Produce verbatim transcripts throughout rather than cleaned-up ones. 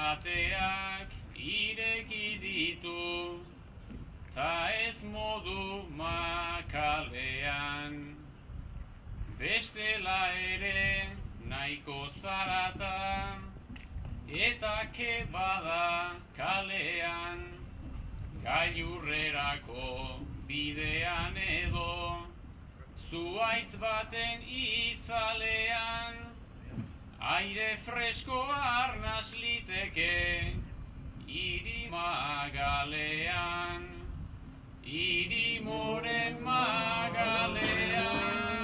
ateak ireki ditu, ta ez modu makalean. Bestela ere nahiko zarata, eta kebada kalean, gailurrerako bidean edo, zuaitz baten itzalean, aire fresko arnas liteke, hiri magalean, hiri moren magalean.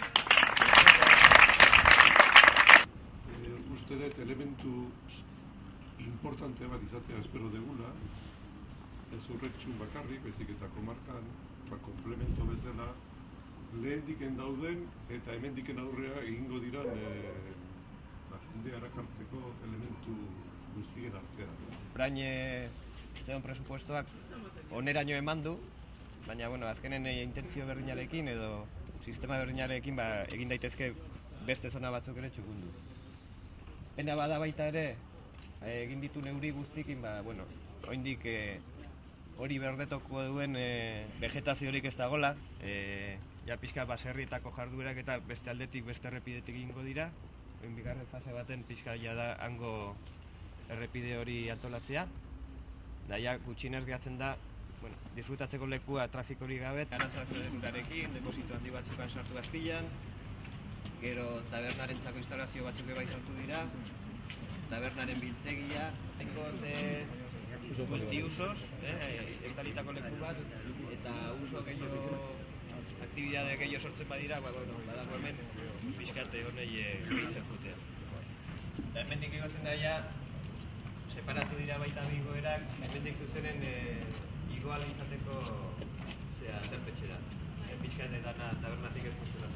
Uste dut elementu importante bat izatea espero degula, ez horretxun bakarrik, bezik eta komarkan, ba, komplemento bezala, lehendiken dauden eta hemendiken aurrea egingo diran e, ba, jendea erakartzeko elementu guztien artean. Orain zeon presupuestoak oneraino eman du, baina bueno, azkenen e, intentzio berdinarekin edo sistema berdinarekin ba, egin daitezke beste zona batzuk ere txukundu. Pena bada baita ere, egin ditu neuri guztikin, ba, bueno, oraindik e, hori berdetoko duen e, vegetaziorik ez dagola, e, ja pixka baserrietako jarduerak eta beste aldetik beste errepidetik egingo dira, oin bigarren fase baten pixka ja da hango errepide hori antolatzea, da ja gutxinez gehatzen da, bueno, disfrutatzeko lekua trafikorik gabe, arazoak zedekurarekin, deposito handi batzukan sartu gazpilan, gero tabernarentzako instalazio batzuk bai sortu dira, tabernaren biltegia, eko ze multiusos, eh, estalitako leku bat, eta uso gehiago, aktibidade gehiago sortzen badira, ba, bueno, badago hemen, pixkate honei gehitzen jutea. Eta hemendik egotzen da ja, separatu dira baita bigoerak, hemendik zuzenen eh, igoala izateko zera, terpetxera. Eh, pixkate dana tabernatik ez funtzionatu.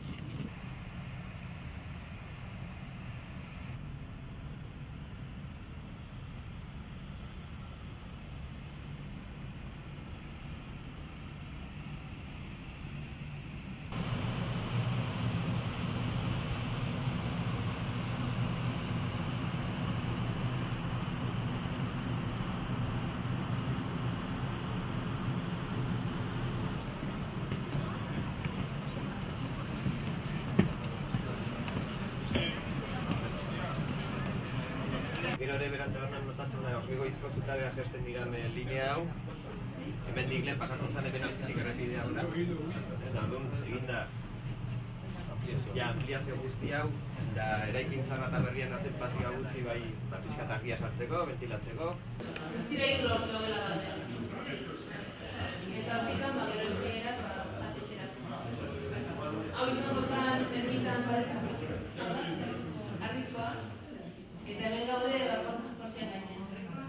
Gero ere beran tabernan notatzen da, Osmigo izko zutabeak gesten diran linea hau, hemen dik lehen pasatzen zen eben alzitik errepidea hura. Eta orduan egin da ja, ampliazio guzti hau, eta eraikin zarra eta berrian arten patioa gutxi bai pizkat argia sartzeko, ventilatzeko. Ez dira hidro oso dela batean. Eta hortikan, ba, gero eskeerak atxerak. Hau izango zen, ermitan baretan. Arrizua. Eta hemen gaude barbatzen portxean gainean.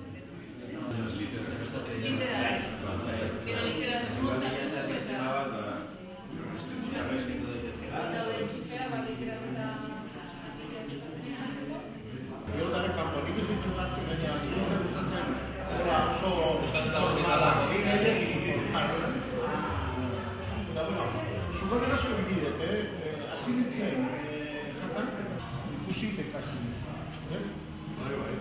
Literal. Gero literal esmontzak ez dut eta... Eta hori txufea, ba, literal eta... Gero dara kanpo, nik ez dut hartzen gainean, nik ez dut hartzen zera oso... normala, egin egin jartzen. Eta, bueno, zugaldera zuen bidet, eh? Hasi ditzen, jatan, ikusik eta hasi ditzen. Vale, vale.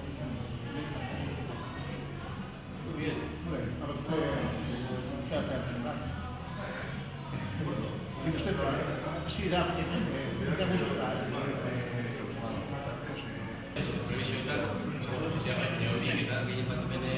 Muy bien. Bueno, a ver, se hace hacer. Y usted, sí, da, tiene que mostrar. Eso, previsión y tal, se llama teoría y tal, que lleva también de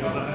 Gracias.